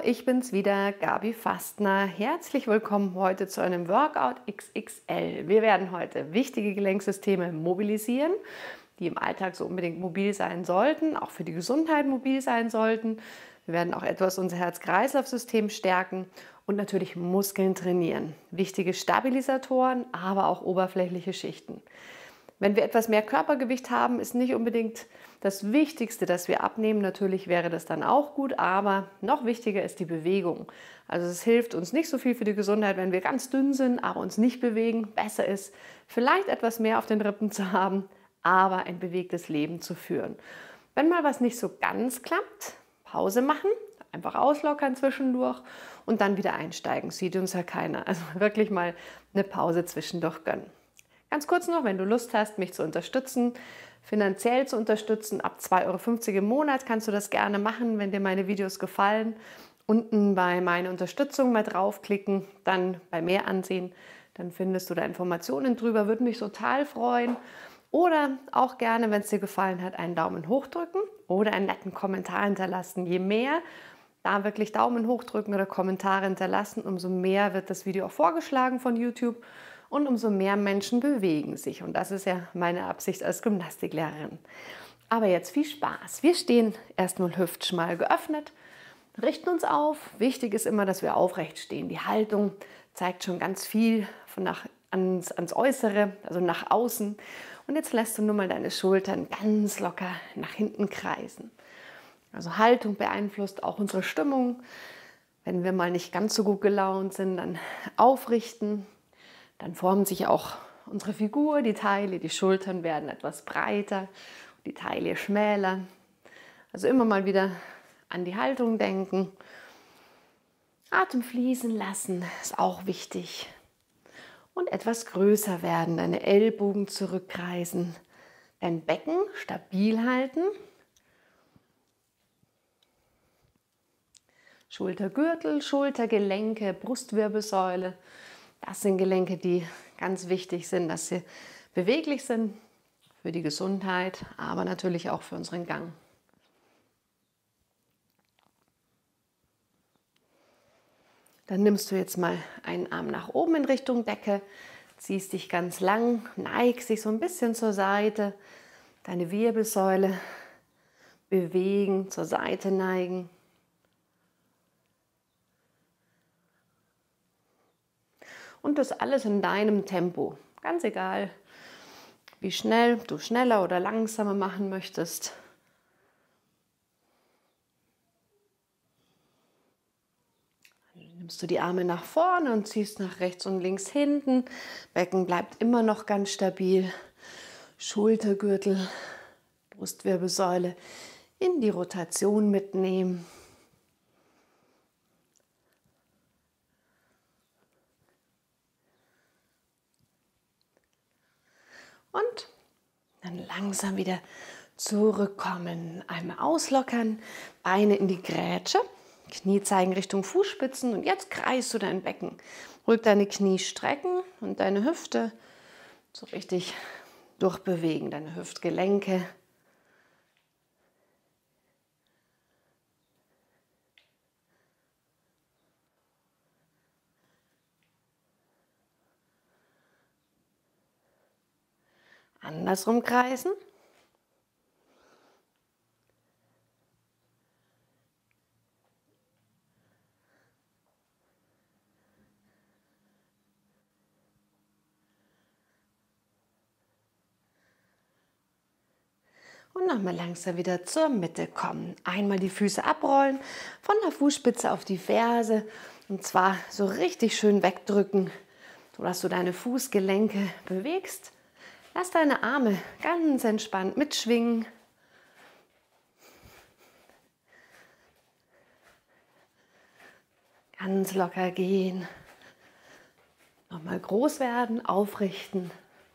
ich bin's wieder, Gabi Fastner. Herzlich willkommen heute zu einem Workout XXL. Wir werden heute wichtige Gelenksysteme mobilisieren, die im Alltag so unbedingt mobil sein sollten, auch für die Gesundheit mobil sein sollten. Wir werden auch etwas unser Herz-Kreislauf-System stärken und natürlich Muskeln trainieren. Wichtige Stabilisatoren, aber auch oberflächliche Schichten. Wenn wir etwas mehr Körpergewicht haben, ist nicht unbedingt das Wichtigste, dass wir abnehmen. Natürlich wäre das dann auch gut, aber noch wichtiger ist die Bewegung. Also es hilft uns nicht so viel für die Gesundheit, wenn wir ganz dünn sind, aber uns nicht bewegen. Besser ist, vielleicht etwas mehr auf den Rippen zu haben, aber ein bewegtes Leben zu führen. Wenn mal was nicht so ganz klappt, Pause machen, einfach auslockern zwischendurch und dann wieder einsteigen. Sieht uns ja keiner. Also wirklich mal eine Pause zwischendurch gönnen. Ganz kurz noch, wenn du Lust hast, mich zu unterstützen, finanziell zu unterstützen, ab 2,50 € im Monat kannst du das gerne machen, wenn dir meine Videos gefallen. Unten bei meine Unterstützung mal draufklicken, dann bei mehr ansehen, dann findest du da Informationen drüber, würde mich total freuen. Oder auch gerne, wenn es dir gefallen hat, einen Daumen hoch drücken oder einen netten Kommentar hinterlassen. Je mehr da wirklich Daumen hoch drücken oder Kommentare hinterlassen, umso mehr wird das Video auch vorgeschlagen von YouTube. Und umso mehr Menschen bewegen sich. Und das ist ja meine Absicht als Gymnastiklehrerin. Aber jetzt viel Spaß. Wir stehen erstmal hüftschmal geöffnet, richten uns auf. Wichtig ist immer, dass wir aufrecht stehen. Die Haltung zeigt schon ganz viel ans Äußere, also nach außen. Und jetzt lässt du nur mal deine Schultern ganz locker nach hinten kreisen. Also Haltung beeinflusst auch unsere Stimmung. Wenn wir mal nicht ganz so gut gelaunt sind, dann aufrichten. Dann formen sich auch unsere Figur, die Taille, die Schultern werden etwas breiter, die Taille schmäler. Also immer mal wieder an die Haltung denken. Atem fließen lassen ist auch wichtig. Und etwas größer werden, deine Ellbogen zurückkreisen, dein Becken stabil halten. Schultergürtel, Schultergelenke, Brustwirbelsäule. Das sind Gelenke, die ganz wichtig sind, dass sie beweglich sind für die Gesundheit, aber natürlich auch für unseren Gang. Dann nimmst du jetzt mal einen Arm nach oben in Richtung Decke, ziehst dich ganz lang, neigst dich so ein bisschen zur Seite, deine Wirbelsäule bewegen, zur Seite neigen. Und das alles in deinem Tempo. Ganz egal, wie schnell du schneller oder langsamer machen möchtest. Dann nimmst du die Arme nach vorne und ziehst nach rechts und links hinten. Becken bleibt immer noch ganz stabil. Schultergürtel, Brustwirbelsäule in die Rotation mitnehmen. Und dann langsam wieder zurückkommen. Einmal auslockern, Beine in die Grätsche, Knie zeigen Richtung Fußspitzen und jetzt kreist du dein Becken. Ruhig deine Knie strecken und deine Hüfte so richtig durchbewegen, deine Hüftgelenke. Andersrum kreisen. Und nochmal langsam wieder zur Mitte kommen. Einmal die Füße abrollen, von der Fußspitze auf die Ferse. Und zwar so richtig schön wegdrücken, sodass du deine Fußgelenke bewegst. Lass deine Arme ganz entspannt mitschwingen. Ganz locker gehen. Nochmal groß werden, aufrichten.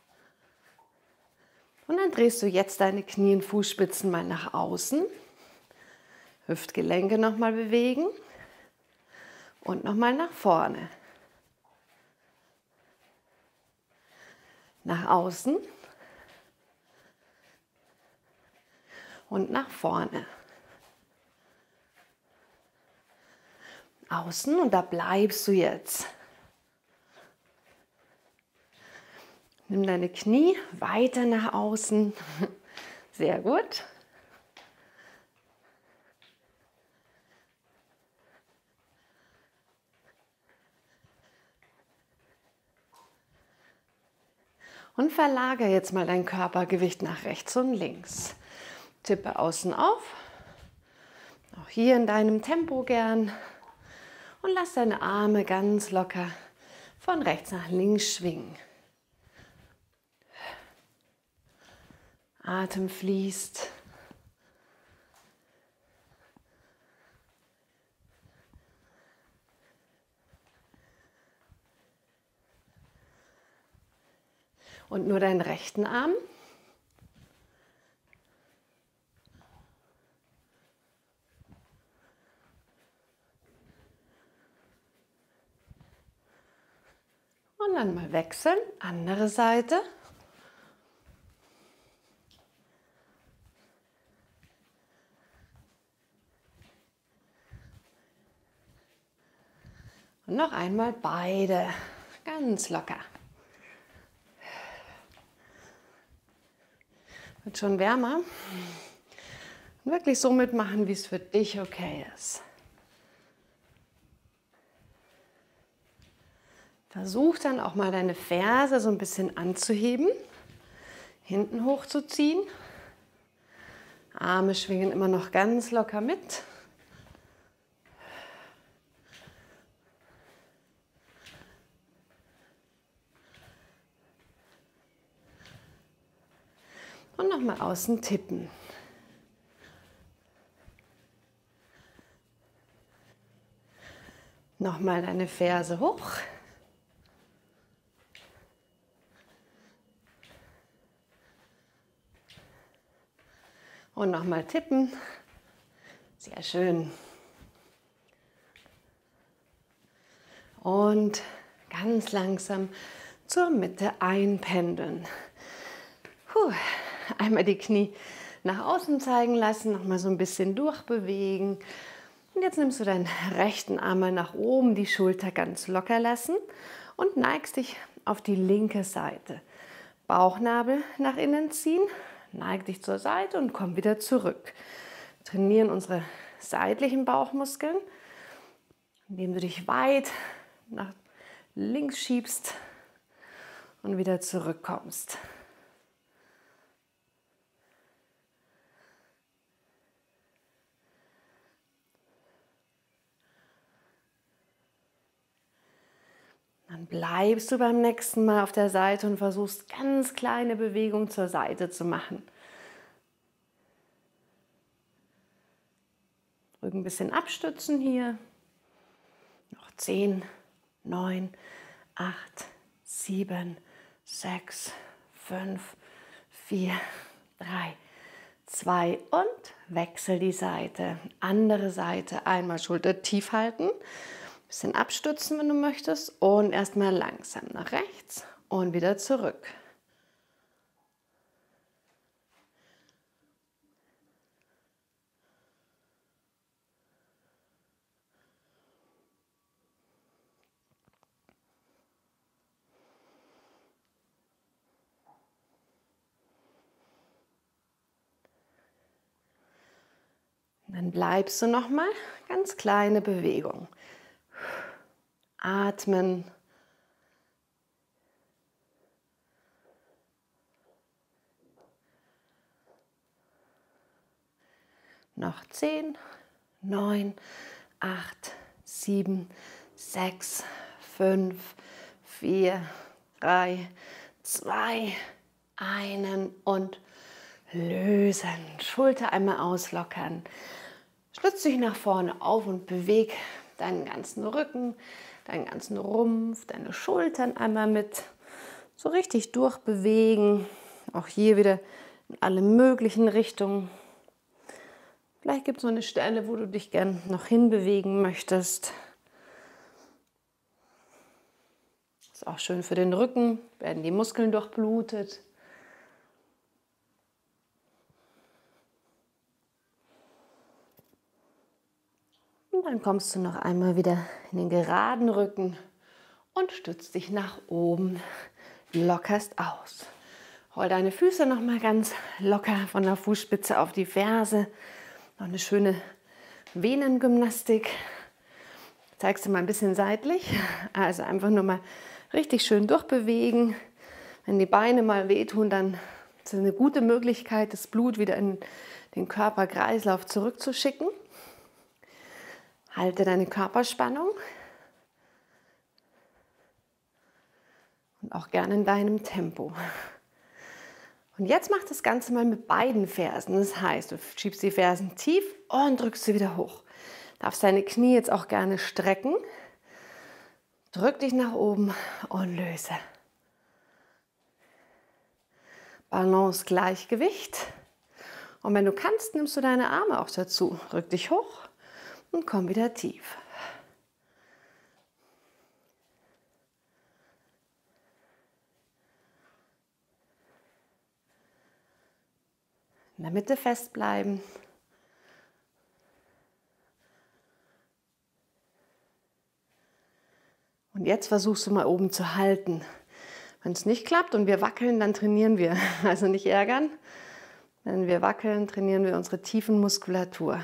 Und dann drehst du jetzt deine Knie und Fußspitzen mal nach außen. Hüftgelenke nochmal bewegen. Und nochmal nach vorne. Nach außen. Und nach vorne. außen und da bleibst du jetzt. Nimm deine Knie weiter nach außen. Sehr gut. Und verlagere jetzt mal dein Körpergewicht nach rechts und links. Tippe außen auf, auch hier in deinem Tempo gern. Und lass deine Arme ganz locker von rechts nach links schwingen. Atem fließt. Und nur deinen rechten Arm. Und dann mal wechseln, andere Seite. Und noch einmal beide, ganz locker. Wird schon wärmer. Und wirklich so mitmachen, wie es für dich okay ist. Versuch dann auch mal deine Ferse so ein bisschen anzuheben, hinten hochzuziehen. Arme schwingen immer noch ganz locker mit. Und nochmal außen tippen. Nochmal deine Ferse hoch. Und nochmal tippen. Sehr schön. Und ganz langsam zur Mitte einpendeln. Puh. Einmal die Knie nach außen zeigen lassen, nochmal so ein bisschen durchbewegen. Und jetzt nimmst du deinen rechten Arm mal nach oben, die Schulter ganz locker lassen und neigst dich auf die linke Seite. Bauchnabel nach innen ziehen, neig dich zur Seite und komm wieder zurück. Wir trainieren unsere seitlichen Bauchmuskeln, indem du dich weit nach links schiebst und wieder zurückkommst. Dann bleibst du beim nächsten Mal auf der Seite und versuchst ganz kleine Bewegungen zur Seite zu machen. Rücken ein bisschen abstützen hier. Noch 10, 9, 8, 7, 6, 5, 4, 3, 2 und wechsel die Seite. Andere Seite, einmal Schulter tief halten. Bisschen abstützen, wenn du möchtest, und erstmal langsam nach rechts und wieder zurück. Dann bleibst du noch mal, ganz kleine Bewegung. Atmen. Noch 10, 9, 8, 7, 6, 5, 4, 3, 2, 1 und lösen. Schulter einmal auslockern. Stütz dich nach vorne auf und beweg deinen ganzen Rücken, deinen ganzen Rumpf, deine Schultern einmal mit. So richtig durchbewegen. Auch hier wieder in alle möglichen Richtungen. Vielleicht gibt es noch eine Stelle, wo du dich gern noch hinbewegen möchtest. Ist auch schön für den Rücken, werden die Muskeln durchblutet. Und dann kommst du noch einmal wieder in den geraden Rücken und stützt dich nach oben, lockerst aus. Roll deine Füße noch mal ganz locker von der Fußspitze auf die Ferse. Noch eine schöne Venengymnastik. Zeigst du mal ein bisschen seitlich. Also einfach nur mal richtig schön durchbewegen. Wenn die Beine mal wehtun, dann ist es eine gute Möglichkeit, das Blut wieder in den Körperkreislauf zurückzuschicken. Halte deine Körperspannung. Und auch gerne in deinem Tempo. Und jetzt mach das Ganze mal mit beiden Fersen. Das heißt, du schiebst die Fersen tief und drückst sie wieder hoch. Darfst deine Knie jetzt auch gerne strecken. Drück dich nach oben und löse. Balance, Gleichgewicht. Und wenn du kannst, nimmst du deine Arme auch dazu. Rück dich hoch und komm wieder tief. In der Mitte festbleiben. Und jetzt versuchst du mal oben zu halten. Wenn es nicht klappt und wir wackeln, dann trainieren wir. Also nicht ärgern. Wenn wir wackeln, trainieren wir unsere tiefen Muskulatur.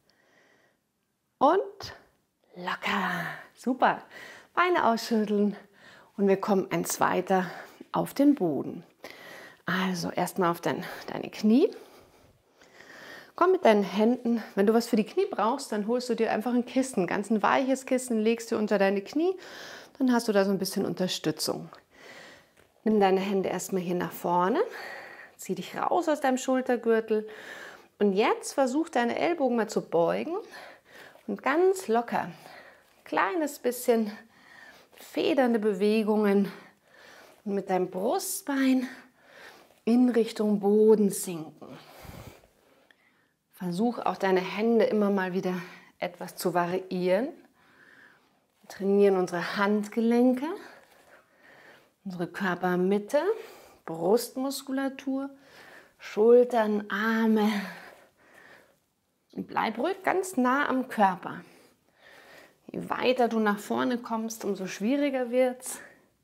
Und locker. Super. Beine ausschütteln. Und wir kommen eins weiter auf den Boden. Also erstmal auf deine Knie. Komm mit deinen Händen, wenn du was für die Knie brauchst, dann holst du dir einfach ein Kissen, ganz ein weiches Kissen, legst du unter deine Knie, dann hast du da so ein bisschen Unterstützung. Nimm deine Hände erstmal hier nach vorne, zieh dich raus aus deinem Schultergürtel und jetzt versuch deine Ellbogen mal zu beugen und ganz locker, kleines bisschen federnde Bewegungen und mit deinem Brustbein in Richtung Boden sinken. Versuch auch deine Hände immer mal wieder etwas zu variieren. Wir trainieren unsere Handgelenke, unsere Körpermitte, Brustmuskulatur, Schultern, Arme. Und bleib ruhig ganz nah am Körper. Je weiter du nach vorne kommst, umso schwieriger wird's.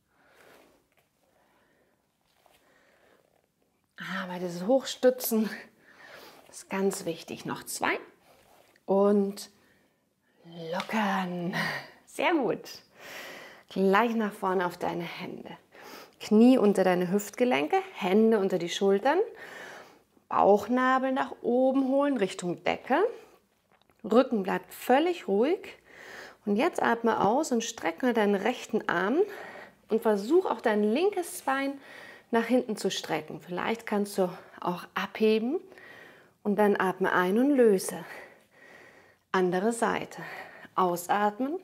Aber dieses Hochstützen ist ganz wichtig. Noch 2 und lockern. Sehr gut. Gleich nach vorne auf deine Hände. Knie unter deine Hüftgelenke, Hände unter die Schultern, Bauchnabel nach oben holen Richtung Decke. Rücken bleibt völlig ruhig. Und jetzt atme aus und strecke deinen rechten Arm und versuch auch dein linkes Bein nach hinten zu strecken. Vielleicht kannst du auch abheben. Und dann atme ein und löse. Andere Seite. Ausatmen,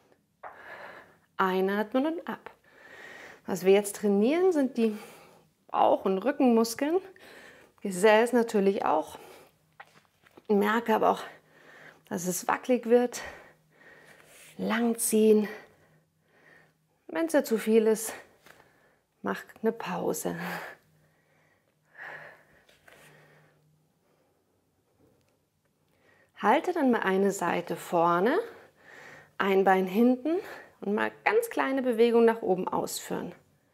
einatmen und ab. Was wir jetzt trainieren, sind die Bauch- und Rückenmuskeln. Gesäß natürlich auch. Ich merke aber auch, dass es wackelig wird. Langziehen. Wenn es dir zu viel ist, mach eine Pause. Halte dann mal eine Seite vorne, ein Bein hinten und mal ganz kleine Bewegungen nach oben ausführen.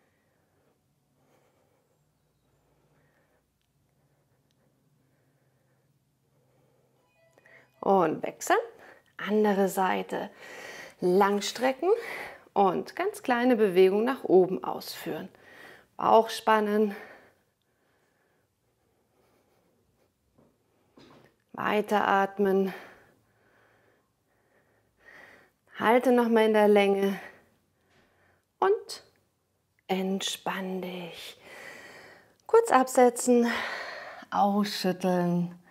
Und wechseln. Andere Seite. Lang strecken und ganz kleine Bewegungen nach oben ausführen. Bauch spannen. Weiteratmen. Halte nochmal in der Länge und entspann dich. Kurz absetzen, ausschütteln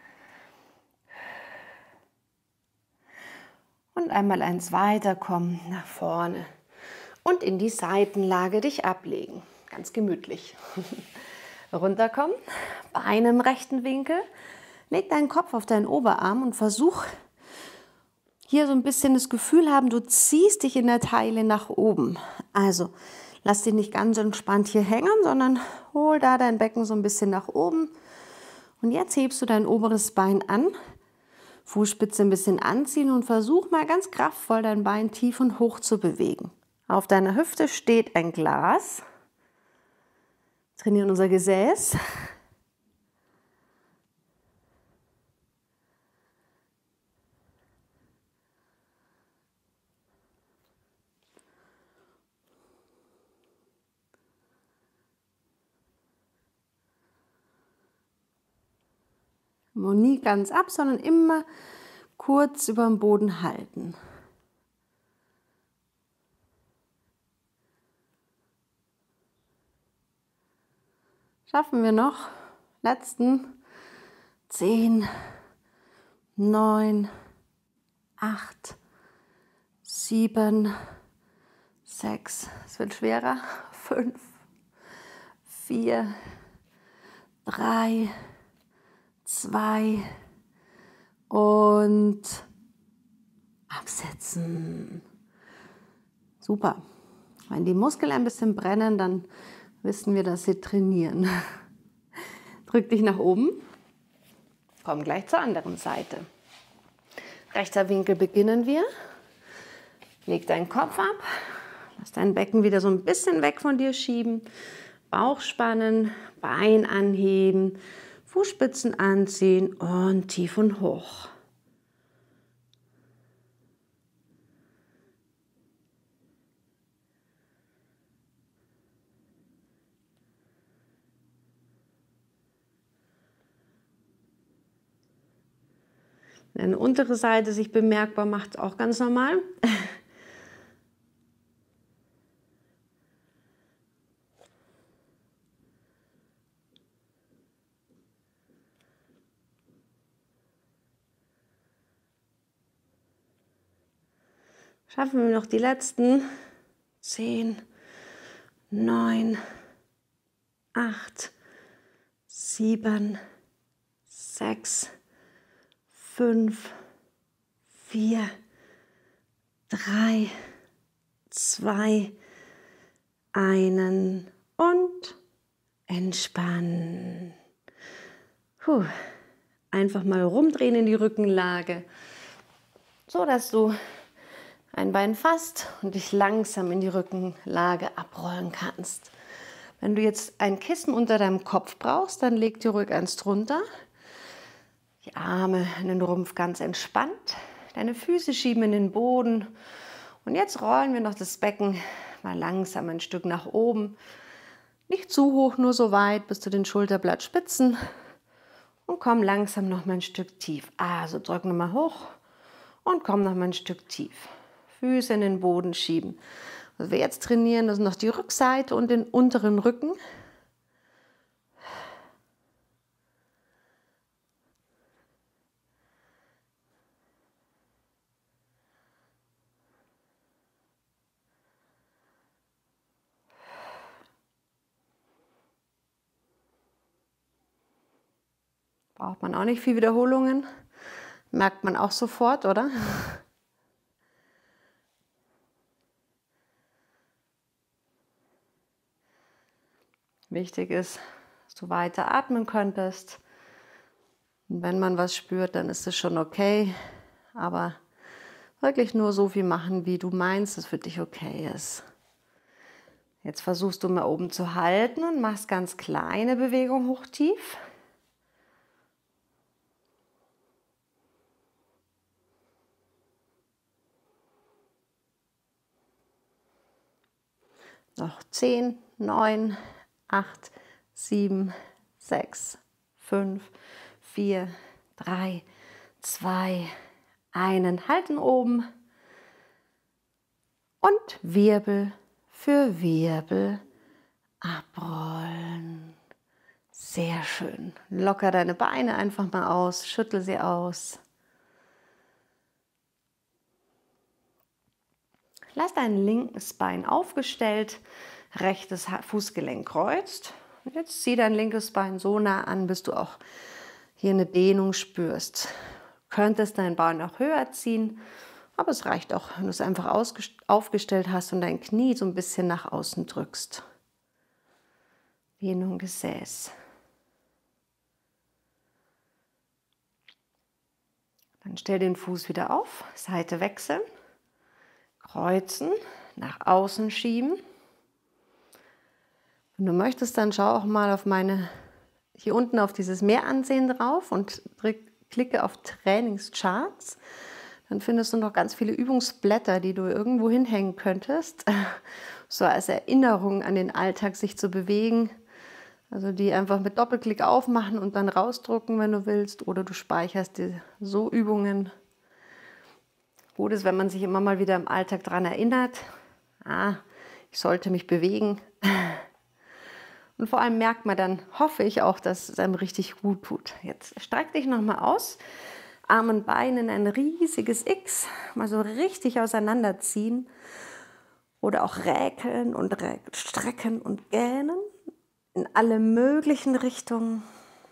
und einmal eins weiterkommen nach vorne und in die Seitenlage dich ablegen. Ganz gemütlich. Runterkommen, Beine im rechten Winkel. Leg deinen Kopf auf deinen Oberarm und versuch hier so ein bisschen das Gefühl haben, du ziehst dich in der Taille nach oben. Also lass dich nicht ganz entspannt hier hängen, sondern hol da dein Becken so ein bisschen nach oben. Und jetzt hebst du dein oberes Bein an, Fußspitze ein bisschen anziehen und versuch mal ganz kraftvoll dein Bein tief und hoch zu bewegen. Auf deiner Hüfte steht ein Glas. Trainieren unser Gesäß. Und nie ganz ab, sondern immer kurz über dem Boden halten. Schaffen wir noch. Letzten 10, 9, 8, 7, 6, es wird schwerer, 5, 4, 3, 2 und absetzen. Super. Wenn die Muskeln ein bisschen brennen, dann wissen wir, dass sie trainieren. Drück dich nach oben. Komm gleich zur anderen Seite. Rechter Winkel beginnen wir. Leg deinen Kopf ab. Lass dein Becken wieder so ein bisschen weg von dir schieben. Bauch spannen, Bein anheben, Fußspitzen anziehen und tief und hoch. Wenn eine untere Seite sich bemerkbar macht, auch ganz normal. Schaffen wir noch die letzten 10, 9, 8, 7, 6, 5, 4, 3, 2, 1 und entspannen. Einfach mal rumdrehen in die Rückenlage, so dass du ein Bein fasst und dich langsam in die Rückenlage abrollen kannst. Wenn du jetzt ein Kissen unter deinem Kopf brauchst, dann leg dir ruhig eins drunter. Die Arme in den Rumpf ganz entspannt. Deine Füße schieben in den Boden. Und jetzt rollen wir noch das Becken mal langsam ein Stück nach oben. Nicht zu hoch, nur so weit bis zu den Schulterblattspitzen. Und komm langsam noch mal ein Stück tief. Also drück nochmal hoch und komm noch mal ein Stück tief. Füße in den Boden schieben. Was wir jetzt trainieren, das ist noch die Rückseite und den unteren Rücken. Braucht man auch nicht viel Wiederholungen. Merkt man auch sofort, oder? Wichtig ist, dass du weiter atmen könntest. Und wenn man was spürt, dann ist es schon okay. Aber wirklich nur so viel machen, wie du meinst, dass für dich okay ist. Jetzt versuchst du mal oben zu halten und machst ganz kleine Bewegungen hoch-tief. Noch 10, 9, 8, 7, 6, 5, 4, 3, 2, 1. Halten oben und Wirbel für Wirbel abrollen. Sehr schön. Locker deine Beine einfach mal aus, schüttel sie aus. Lass dein linkes Bein aufgestellt, rechtes Fußgelenk kreuzt. Und jetzt zieh dein linkes Bein so nah an, bis du auch hier eine Dehnung spürst. Du könntest dein Bein auch höher ziehen, aber es reicht auch, wenn du es einfach aufgestellt hast und dein Knie so ein bisschen nach außen drückst. Dehnung Gesäß. Dann stell den Fuß wieder auf, Seite wechseln, kreuzen, nach außen schieben. Wenn du möchtest, dann schau auch mal auf hier unten auf dieses Mehransehen drauf und klicke auf Trainingscharts. Dann findest du noch ganz viele Übungsblätter, die du irgendwo hinhängen könntest, so als Erinnerung an den Alltag, sich zu bewegen. Also die einfach mit Doppelklick aufmachen und dann rausdrucken, wenn du willst. Oder du speicherst dir so Übungen. Gut ist, wenn man sich immer mal wieder im Alltag daran erinnert, ich sollte mich bewegen. Und vor allem merkt man dann, hoffe ich auch, dass es einem richtig gut tut. Jetzt streck dich nochmal aus. Arm und Bein in ein riesiges X. Mal so richtig auseinanderziehen. Oder auch räkeln und strecken und gähnen. In alle möglichen Richtungen.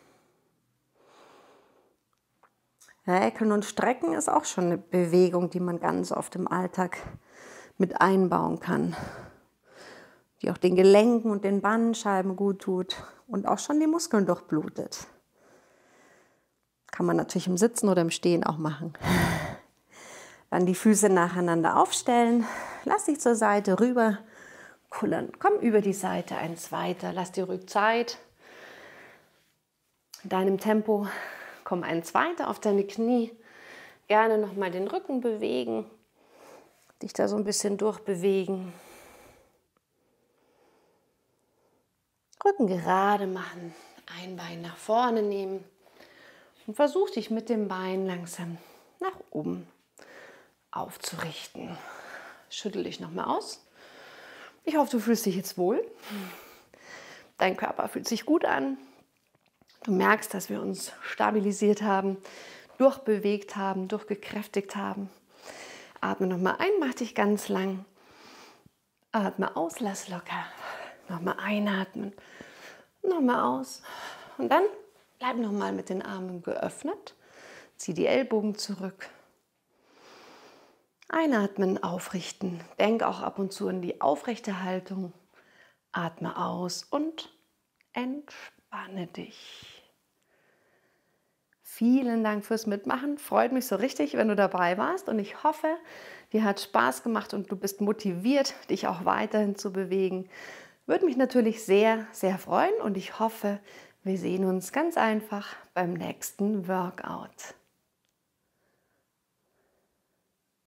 Räkeln und strecken ist auch schon eine Bewegung, die man ganz oft im Alltag mit einbauen kann. Die auch den Gelenken und den Bandscheiben gut tut und auch schon die Muskeln durchblutet. Kann man natürlich im Sitzen oder im Stehen auch machen. Dann die Füße nacheinander aufstellen. Lass dich zur Seite rüber kullern. Komm über die Seite eins weiter. Lass dir ruhig Zeit. In deinem Tempo komm eins weiter auf deine Knie. Gerne nochmal den Rücken bewegen. Dich da so ein bisschen durchbewegen. Rücken gerade machen. Ein Bein nach vorne nehmen. Und versuch dich mit dem Bein langsam nach oben aufzurichten. Schüttel dich nochmal aus. Ich hoffe, du fühlst dich jetzt wohl. Dein Körper fühlt sich gut an. Du merkst, dass wir uns stabilisiert haben, durchbewegt haben, durchgekräftigt haben. Atme nochmal ein, mach dich ganz lang. Atme aus, lass locker. Nochmal einatmen. Nochmal aus. Und dann bleib nochmal mit den Armen geöffnet. Zieh die Ellbogen zurück. Einatmen, aufrichten. Denk auch ab und zu in die aufrechte Haltung. Atme aus und entspanne dich. Vielen Dank fürs Mitmachen. Freut mich so richtig, wenn du dabei warst. Und ich hoffe, dir hat Spaß gemacht und du bist motiviert, dich auch weiterhin zu bewegen. Würde mich natürlich sehr, sehr freuen. Und ich hoffe, wir sehen uns ganz einfach beim nächsten Workout.